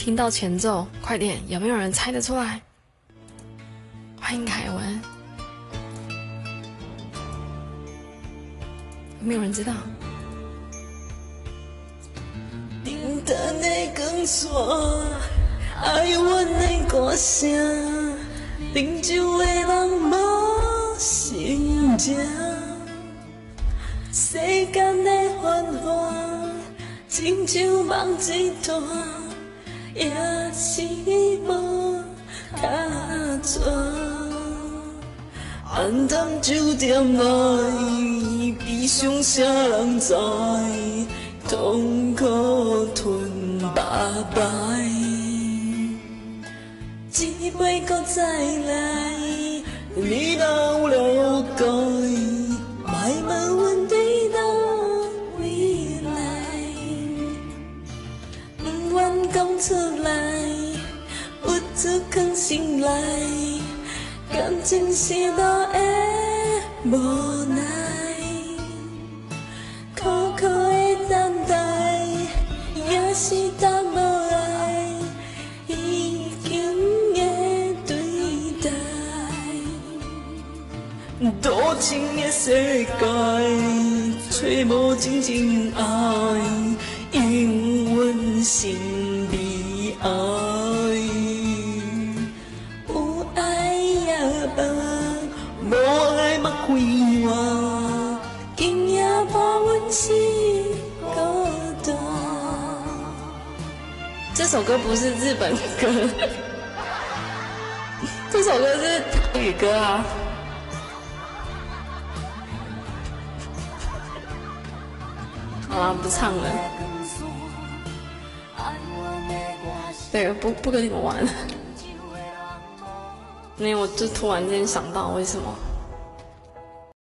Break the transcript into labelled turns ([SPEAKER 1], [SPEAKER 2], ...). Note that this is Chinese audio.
[SPEAKER 1] 听到前奏，快点，有没有人猜得出来？欢迎凯文，有没有人知道？
[SPEAKER 2] 顶灯的光线，爱阮的歌声，饮酒的人无心情，世间的繁华，亲像梦一段，也是无卡纸。暗淡酒店内，悲伤啥人知？痛苦吞白白，一杯搁再来，你若有了解，莫问阮对倒未来，不愿讲出来，有出藏心内，感情是路的无奈，苦苦的等待，也是答无来，已经的对待。多情的世界，找无真正爱，永远心悲哀。有爱也无，无爱莫开换，今夜怕阮是孤单。
[SPEAKER 1] 这首歌不是日本歌，这首歌是台语歌啊。好啦，不唱了。对，不跟你们玩。没有，我就突然间想到为什么。